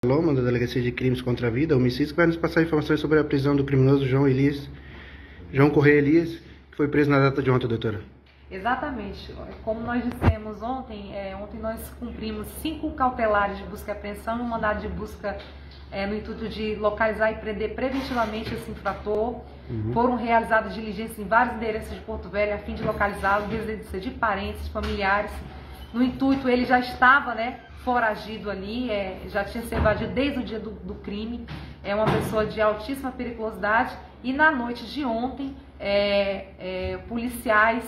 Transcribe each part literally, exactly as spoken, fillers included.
Loma, da Delegacia de Crimes contra a Vida, Homicídios, que vai nos passar informações sobre a prisão do criminoso João Elias, João Correia Elias, que foi preso na data de ontem, doutora. Exatamente. Como nós dissemos ontem, é, ontem nós cumprimos cinco cautelares de busca e apreensão e um mandado de busca é, no intuito de localizar e prender preventivamente esse infrator. Uhum. Foram realizadas diligências em vários endereços de Porto Velho a fim de localizá-lo, residência de parentes, familiares. No intuito, ele já estava, né, foragido ali, é, já tinha se evadido desde o dia do, do crime, é uma pessoa de altíssima periculosidade e na noite de ontem, é, é, policiais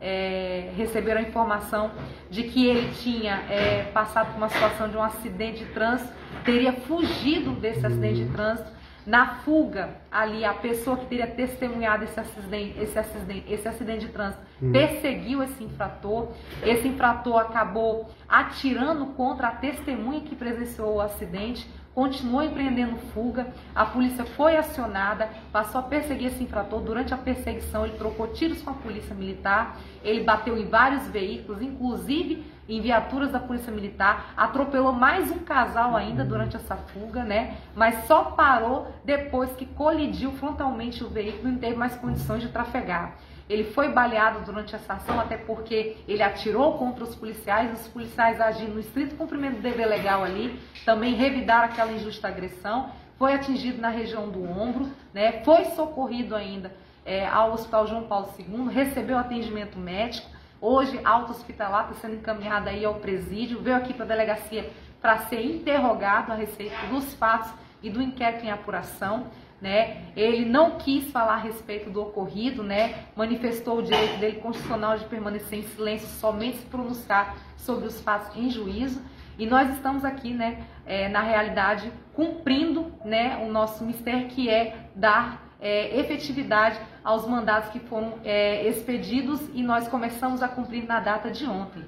é, receberam a informação de que ele tinha é, passado por uma situação de um acidente de trânsito, teria fugido desse acidente de trânsito. Na fuga, ali, a pessoa que teria testemunhado esse acidente, esse acidente, esse acidente de trânsito uhum. perseguiu esse infrator. Esse infrator acabou atirando contra a testemunha que presenciou o acidente, continuou empreendendo fuga. A polícia foi acionada, passou a perseguir esse infrator. Durante a perseguição, ele trocou tiros com a polícia militar, ele bateu em vários veículos, inclusive em viaturas da polícia militar, atropelou mais um casal ainda durante essa fuga, né? Mas só parou depois que colidiu frontalmente o veículo e não teve mais condições de trafegar. Ele foi baleado durante essa ação, até porque ele atirou contra os policiais, os policiais agindo no estrito cumprimento do dever legal ali, também revidaram aquela injusta agressão, foi atingido na região do ombro, né? Foi socorrido ainda é, ao Hospital João Paulo segundo, recebeu atendimento médico. Hoje, alta hospitalar está sendo encaminhada aí ao presídio, veio aqui para a delegacia para ser interrogado a respeito dos fatos e do inquérito em apuração, né? Ele não quis falar a respeito do ocorrido, né? Manifestou o direito dele constitucional de permanecer em silêncio, somente se pronunciar sobre os fatos em juízo. E nós estamos aqui, né, é, na realidade, cumprindo, né, o nosso mistério, que é dar É, efetividade aos mandados que foram é, expedidos e nós começamos a cumprir na data de ontem.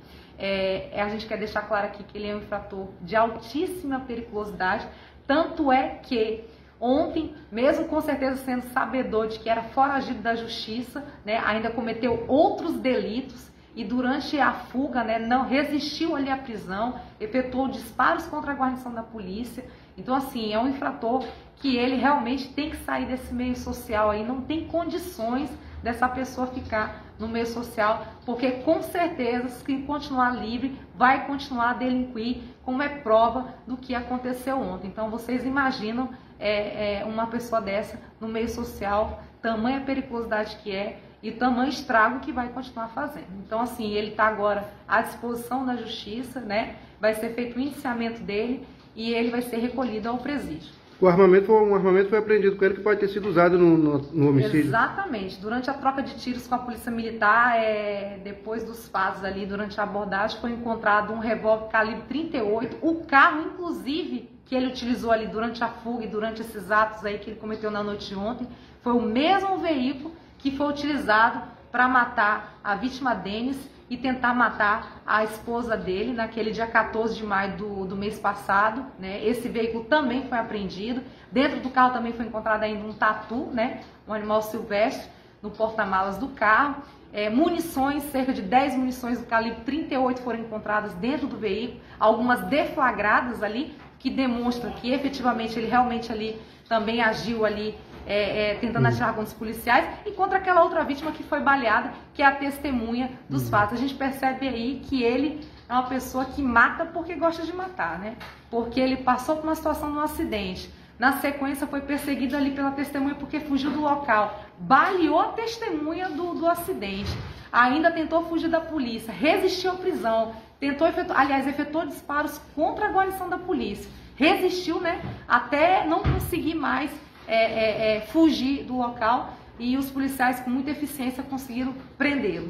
É, a gente quer deixar claro aqui que ele é um infrator de altíssima periculosidade, tanto é que ontem, mesmo com certeza sendo sabedor de que era foragido da justiça, né, ainda cometeu outros delitos e durante a fuga, né, não resistiu ali à prisão, efetuou disparos contra a guarnição da polícia. Então, assim, é um infrator que ele realmente tem que sair desse meio social aí, não tem condições dessa pessoa ficar no meio social, porque com certeza, se continuar livre, vai continuar a delinquir, como é prova do que aconteceu ontem. Então, vocês imaginam é, é, uma pessoa dessa no meio social, tamanha periculosidade que é e tamanho estrago que vai continuar fazendo. Então, assim, ele está agora à disposição da justiça, né? Vai ser feito o indiciamento dele e ele vai ser recolhido ao presídio. O armamento foi, um armamento foi apreendido com ele que pode ter sido usado no, no, no homicídio? Exatamente. Durante a troca de tiros com a polícia militar, é, depois dos fatos ali, durante a abordagem, foi encontrado um revólver calibre trinta e oito. O carro, inclusive, que ele utilizou ali durante a fuga e durante esses atos aí que ele cometeu na noite de ontem, foi o mesmo veículo que foi utilizado para matar a vítima Denis e tentar matar a esposa dele naquele dia quatorze de maio do, do mês passado, né? Esse veículo também foi apreendido. Dentro do carro também foi encontrado ainda um tatu, né? Um animal silvestre no porta-malas do carro. É, munições, cerca de dez munições do calibre trinta e oito foram encontradas dentro do veículo, algumas deflagradas ali, que demonstram que efetivamente ele realmente ali também agiu ali É, é, tentando atirar contra os policiais e contra aquela outra vítima que foi baleada, que é a testemunha dos uhum. fatos. A gente percebe aí que ele é uma pessoa que mata porque gosta de matar, né? Porque ele passou por uma situação de um acidente, na sequência foi perseguido ali pela testemunha porque fugiu do local, baleou a testemunha do, do acidente, ainda tentou fugir da polícia, resistiu à prisão, tentou efetuar, aliás, efetuou disparos contra a guarnição da polícia, resistiu, né, até não conseguir mais É, é, é, fugir do local e os policiais com muita eficiência conseguiram prendê-lo.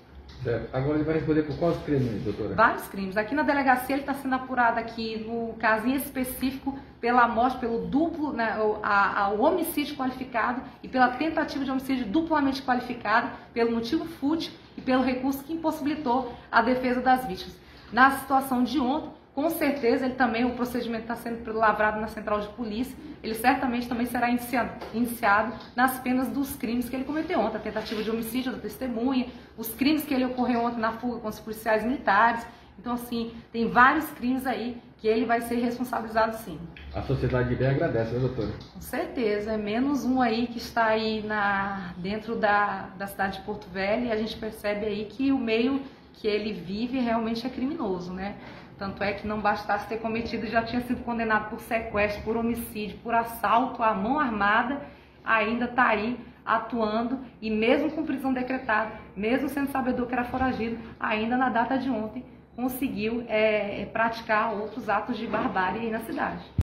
Agora ele vai responder por quais crimes, doutora? Vários crimes. Aqui na delegacia ele está sendo apurado aqui no casinho específico pela morte, pelo duplo, né, o, a, a, o homicídio qualificado e pela tentativa de homicídio duplamente qualificado, pelo motivo fútil e pelo recurso que impossibilitou a defesa das vítimas. Na situação de ontem, com certeza, ele também, o procedimento está sendo lavrado na central de polícia, ele certamente também será iniciado, iniciado nas penas dos crimes que ele cometeu ontem, a tentativa de homicídio da testemunha, os crimes que ele ocorreu ontem na fuga com os policiais militares, Então, assim, tem vários crimes aí que ele vai ser responsabilizado, sim. A sociedade bem agradece, né, doutora? Com certeza, é menos um aí que está aí na, dentro da, da cidade de Porto Velho, e a gente percebe aí que o meio que ele vive realmente é criminoso, né? Tanto é que não bastasse ter cometido, já tinha sido condenado por sequestro, por homicídio, por assalto à mão armada, ainda está aí atuando, e mesmo com prisão decretada, mesmo sendo sabedor que era foragido, ainda na data de ontem conseguiu é, praticar outros atos de barbárie aí na cidade.